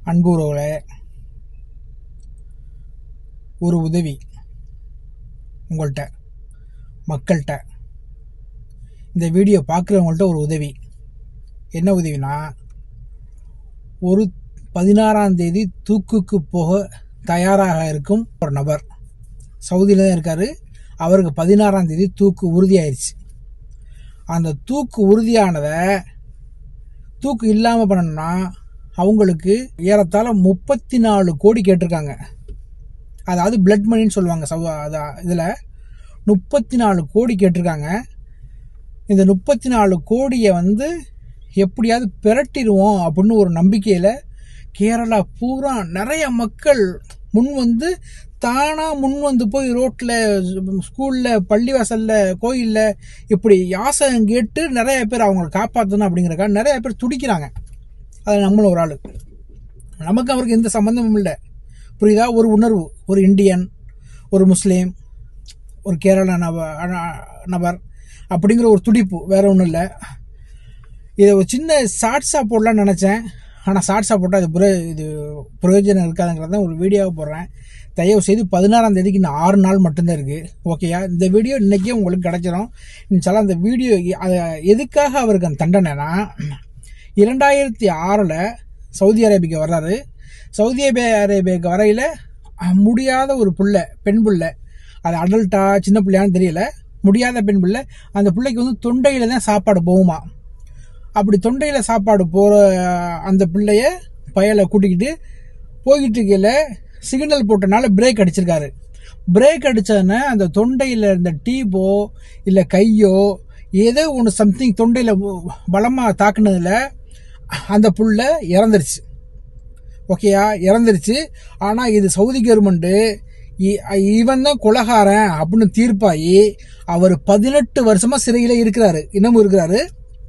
அன்பு உறவுகளே, ஒரு உதவி உங்கள்கிட்ட, மக்கள்கிட்ட, இந்த வீடியோ பார்க்குறவங்கள்ட்ட ஒரு உதவி. என்ன உதவினா, ஒரு 16ஆம் தேதி தூக்குக்கு போக தயாராக இருக்கும் ஒரு நபர் சவுதியில் தான் இருக்கார். அவருக்கு 16ஆம் தேதி தூக்கு உறுதியாயிருச்சு. அந்த தூக்கு உறுதியானதை தூக்கு இல்லாமல் பண்ணணும்னா அவங்களுக்கு ஏறத்தாழ 34 கோடி கேட்டிருக்காங்க. அதாவது பிளட் மணின்னு சொல்லுவாங்க. இதில் 34 கோடி கேட்டிருக்காங்க. இந்த 34 கோடியை எப்படியாவது பிரட்டிடுவோம் அப்படின்னு ஒரு நம்பிக்கையில் கேரளா பூரா நிறைய மக்கள் முன் வந்து போய் ரோட்டில், ஸ்கூலில், பள்ளிவாசலில், கோயிலில் இப்படி யாசகம் கேட்டு நிறைய பேர் அவங்களை காப்பாற்றணும் அப்படிங்கிறக்காக நிறைய பேர் துடிக்கிறாங்க. அது நம்மளும் ஒரு ஆள். நமக்கு அவருக்கு எந்த சம்மந்தமும் இல்லை, புரியுதா? ஒரு உணர்வு, ஒரு இந்தியன், ஒரு முஸ்லீம், ஒரு கேரளா நபர் அப்படிங்கிற ஒரு துடிப்பு, வேற ஒன்றும் இல்லை. இதை ஒரு சின்ன ஷார்ட்ஸாக போடலான்னு நினச்சேன். ஆனால் ஷார்ட்ஸாக போட்டால் இது பிரயோஜனம் இருக்காதுங்கிறத ஒரு வீடியோவை போடுறேன். தயவு செய்து 16ஆம் தேதிக்கு இன்னும் 6 நாள் மட்டும்தான் இருக்குது. ஓகேயா? இந்த வீடியோ இன்றைக்கே உங்களுக்கு கிடச்சிடும். இன்ஷால்லா அந்த வீடியோ எதுக்காக அவருக்கு அந்த தண்டனைனா, 2006 சவுதி அரேபியா வர்றாரு. சவுதி அரேபியாவுக்கு வரையில் முடியாத ஒரு புள்ள, பெண் புள்ள, அது அடல்ட்டா சின்ன பிள்ளையான்னு தெரியல, முடியாத பெண் பிள்ளை. அந்த பிள்ளைக்கு தொண்டையில் தான் சாப்பாடு போகுமா. அப்படி தொண்டையில் சாப்பாடு போகிற அந்த பிள்ளைய பயலை கூட்டிக்கிட்டு போய்கிட்டு இருக்கையில் சிக்னல் போட்டனால பிரேக் அடிச்சிருக்காரு. பிரேக் அடித்ததுன்னா அந்த தொண்டையில் இருந்த டீபோ இல்லை கையோ ஏதோ ஒன்று சம்திங் தொண்டையில் பலமாக தாக்குனதில் அந்த புள்ள இறந்துருச்சு. ஓகேயா? இறந்துருச்சு. ஆனால் இது சவுதி கவர்மெண்ட்டு இவன் தான் கொலைகாரன் அப்படின்னு தீர்ப்பாயி அவர் 18 வருஷமாக சிறையில் இருக்கிறாரு. இன்னமும் இருக்கிறாரு.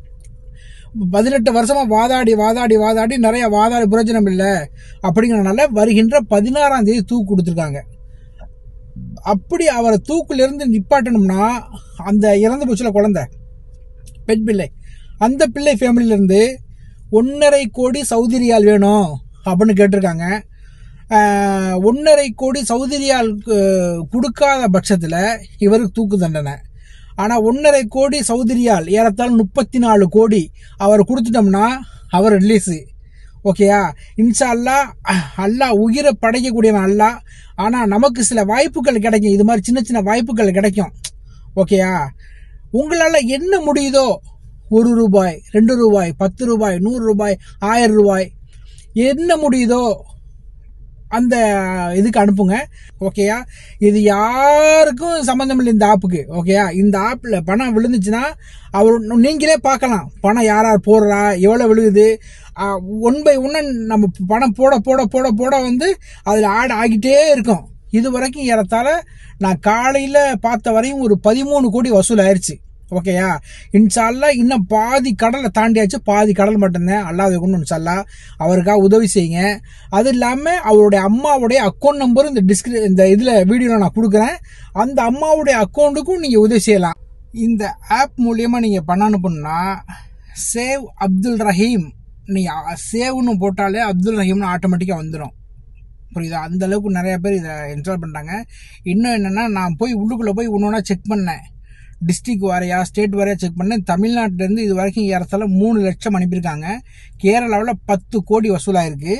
18 வருஷமா வாதாடி நிறைய வாதாடி பிரயோஜனம் இல்லை அப்படிங்கிறனால வருகின்ற 16ஆம் தேதி தூக்கு கொடுத்துருக்காங்க. அப்படி அவரை தூக்குலேருந்து நிப்பாட்டணும்னா அந்த இறந்து போச்சுல குழந்தை, பெண் பிள்ளை, அந்த பிள்ளை ஃபேமிலியிலேருந்து 1.5 கோடி சவுதி ரியால் வேணும் அப்படின்னு கேட்டிருக்காங்க. 1.5 கோடி சவுதி ரியால் கொடுக்காத பட்சத்தில் இவருக்கு தூக்கு தண்டனை. ஆனால் 1.5 கோடி சவுதி ரியால் ஏறத்தாழ 34 கோடி அவர் கொடுத்துட்டோம்னா அவர் ரிலீஸு. ஓகேயா? இன்ஷா அல்லாஹ், அல்லாஹ் உயிரை படைக்கக்கூடியவன் அல்லாஹ். ஆனால் நமக்கு சில வாய்ப்புகள் கிடைக்கும், இது மாதிரி சின்ன சின்ன வாய்ப்புகள் கிடைக்கும். ஓகேயா? உங்களால் என்ன முடியுதோ, 1 ரூபாய், 2 ரூபாய், 10 ரூபாய், 100 ரூபாய், 1000 ரூபாய், என்ன முடியுதோ அந்த இதுக்கு அனுப்புங்க. ஓகேயா? இது யாருக்கும் சம்மந்தம் இல்லை இந்த ஆப்புக்கு. ஓகேயா? இந்த ஆப்பில் பணம் விழுந்துச்சுன்னா நீங்களே பார்க்கலாம் பணம் யார் யார் போடுறா, எவ்வளோ விழுகுது. 1 by 1 நம்ம பணம் போட போட போட போட அதில் ஆட் ஆகிட்டே இருக்கும். இது வரைக்கும் ஏறத்தாழ நான் காலையில் பார்த்த வரையும் ஒரு 13 கோடி வசூல் ஆயிடுச்சு. ஓகேயா? இன்ஷா அல்லாஹ் இன்னும் பாதி கடலை தாண்டியாச்சு, பாதி கடல் மட்டும்தான். அல்லாஹ் கொண்டு இன்ஷா அல்லாஹ் அவருக்காக உதவி செய்யுங்க. அது இல்லாமல் அவருடைய அம்மாவுடைய அக்கௌண்ட் நம்பரும் இந்த இதில் வீடியோவில் நான் கொடுக்குறேன். அந்த அம்மாவுடைய அக்கௌண்ட்டுக்கும் நீங்கள் உதவி செய்யலாம். இந்த ஆப் மூலியமாக நீங்கள் பண்ண அனுப்புனா சேவ் அப்துல் ரஹீம், நீங்கள் சேவ்னு போட்டாலே அப்துல் ரஹீம்னு ஆட்டோமேட்டிக்காக வந்துடும். புரியுதா? அந்த அளவுக்கு நிறைய பேர் இதை இன்ஸ்டால் பண்ணுறாங்க. இன்னும் என்னென்னா, நான் போய் உள்ளுக்குள்ளே போய் ஒன்று செக் பண்ணேன். டிஸ்ட்ரிக்ட் வாரியா, ஸ்டேட் வாரியா செக் பண்ணேன். தமிழ்நாட்டிலேருந்து இது வரைக்கும் ஏறத்தாழ 3 லட்சம் அனுப்பியிருக்காங்க. கேரளாவில் 10 கோடி வசூலாயிருக்கு.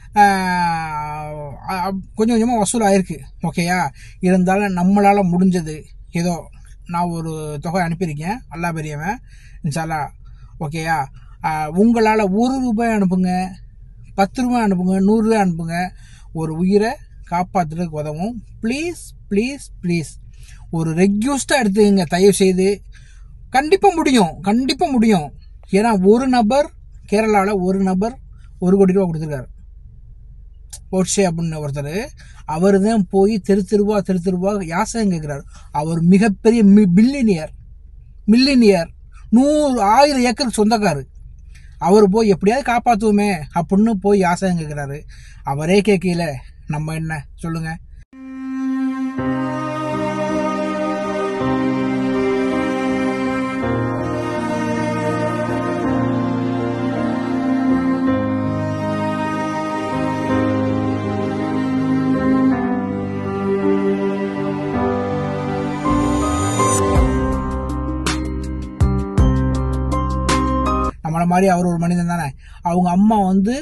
கொஞ்சம் கொஞ்சமாக வசூலாயிருக்கு. ஓகேயா? இருந்தாலும் நம்மளால் முடிஞ்சது ஏதோ நான் ஒரு தொகை அனுப்பியிருக்கேன். அல்லாஹ் பெரியவன். இன்ஷா அல்லாஹ். ஓகேயா? உங்களால் 1 ரூபாய் அனுப்புங்க, 10 ரூபாய் அனுப்புங்க, 100 ரூபாய் அனுப்புங்க. ஒரு உயிரை காப்பாற்றுறதுக்கு உதவும். ப்ளீஸ் ப்ளீஸ் ப்ளீஸ் ஒரு ரெக்யூஸ்டாக எடுத்துக்கங்க தயவு செய்து. கண்டிப்பாக முடியும். ஏன்னா ஒரு நபர் கேரளாவில் 1 கோடி ரூபா கொடுத்துருக்காரு. போட்ஷே அப்படின்னு ஒருத்தர், அவர் தான் போய் தெரு தெருவா யாசகம் கேட்குறாரு. அவர் மிகப்பெரிய மில்லினியர், 100,000 ஏக்கர் சொந்தக்காரு. அவர் போய் எப்படியாவது காப்பாற்றுவோமே அப்படின்னு போய் யாசகம் கேட்குறாரு. அவரே கேட்கல, நம்ம என்ன சொல்லுங்க? மாதிரி அவர் ஒரு மனிதன் தானே. அவங்க அம்மா வந்து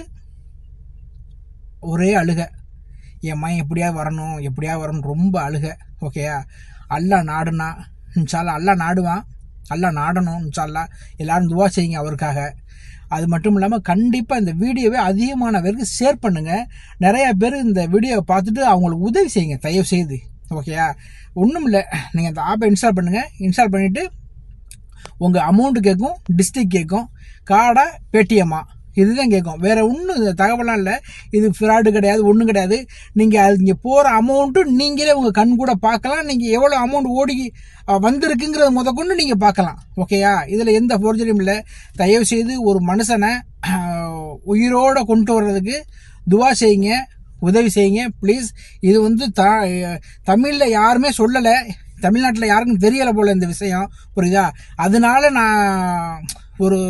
ஒரே அழுக, என் மகன் எப்படியாவது வரணும் ரொம்ப அழுக. ஓகேயா, அல்லாஹ் நாடுனா இன்ஷால்லா அல்லாஹ் நாடுவான், அல்லாஹ் நாடணும் இன்ஷால்லா. எல்லாரும் துவா செய்யுங்க அவருக்காக. அது மட்டும் இல்லாமல் கண்டிப்பாக இந்த வீடியோவை அதிகமான பேருக்கு ஷேர் பண்ணுங்கள். நிறைய பேர் இந்த வீடியோவை பார்த்துட்டு அவங்களுக்கு உதவி செய்யுங்க தயவு செய்து. ஓகேயா, ஒன்றும் இல்லை, நீங்கள் அந்த ஆப்பை இன்ஸ்டால் பண்ணுங்கள். இன்ஸ்டால் பண்ணிவிட்டு உங்கள் அமௌண்ட்டு கேட்கும், டிஸ்ட்ரிக்ட் கேட்கும், கார்டா பேடிஎம்மா இதுதான் கேட்கும். வேற ஒன்றும் தகவலாம் இல்லை. இது ஃப்ராடு கிடையாது, ஒன்றும் கிடையாது. நீங்கள் அது இங்கே போகிற அமௌண்ட்டு நீங்களே உங்கள் கண் கூட பார்க்கலாம். நீங்கள் எவ்வளோ அமௌண்ட் ஓடி வந்திருக்குங்கிறத முதற்கொண்டு நீங்கள் பார்க்கலாம். ஓகேயா, இதில் எந்த ஃபோர்ஜரியும் இல்லை. தயவு செய்து ஒரு மனுஷனை உயிரோடு கொண்டு வர்றதுக்கு துவா செய்யுங்க, உதவி செய்யுங்க ப்ளீஸ். இது வந்து தமிழில் யாருமே சொல்லலை, தமிழ்நாட்டில் யாருக்கும் தெரியலை போல இந்த விஷயம், புரியுதா? அதனால நான் ஒரு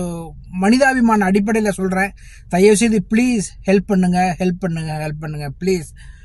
மனிதாபிமான அடிப்படையில் சொல்கிறேன். தயவுசெய்து ப்ளீஸ் ஹெல்ப் பண்ணுங்க ப்ளீஸ்.